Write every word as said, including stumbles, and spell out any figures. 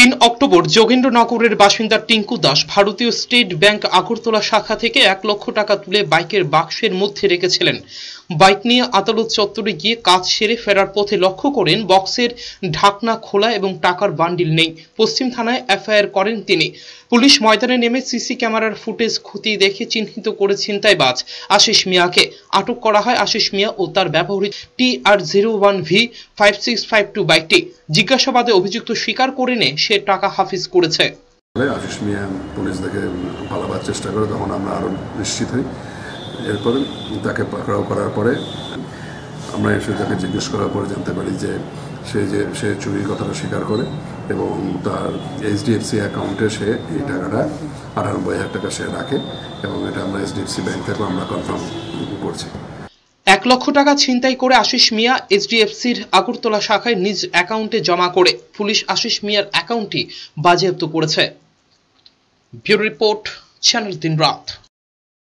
তিন অক্টোবর যোগেন্দ্রনগরের বাসিন্দা টিঙ্কু দাস ভারতীয় স্টেট ব্যাংক আগরতলা শাখা থেকে এক লক্ষ টাকা তুলে বাইকের বাক্সের মধ্যে রেখেছিলেন। বাইক নিয়ে আদালত চত্বরে গিয়ে কাজ সেরে ফেরার পথে লক্ষ্য করেন বক্সের ঢাকনা খোলা এবং টাকার বান্ডিল নেই। পশ্চিম থানায় এফআইআর করেন তিনি। পুলিশ ময়দানে নেমে সিসি ক্যামেরার ফুটেজ খতিয়ে দেখে চিহ্নিত করে ছিনতাইবাজ আশিস মিয়াকে আটক করা হয়। আশিস মিয়া ও তার ব্যবহৃত T R zero one V five six five two বাইকটি জিজ্ঞাসাবাদে অভিযুক্ত স্বীকার করে নে সে টাকা হাফিজ করেছে। আশিস মিয়া পুলিশ দেখে পালাবার চেষ্টা করে, তখন আমরা আরো নিশ্চিত হই। এরপরে তাকে পাকড়াও করার পরে আমরা এসে তাকে জিজ্ঞেস করার পরে জানতে পারি যে সে যে সে চুরির কথাটা স্বীকার করে এবং তার এইচডিএফসি অ্যাকাউন্টে সে এই টাকাটা আটানব্বই হাজার টাকা সে রাখে এবং এটা আমরা এইচডিএফসি ব্যাংক থেকে আমরা কনফার্ম করছি। এক লক্ষ টাকা ছিনতাই করে আশিস মিয়া এইচডিএফসির আগরতলা শাখায় নিজ অ্যাকাউন্টে জমা করে পুলিশ আশিস মিয়ার অ্যাকাউন্টটি বাজেয়াপ্ত করেছে। ব্যুরো রিপোর্ট, চ্যানেল তিন রাত।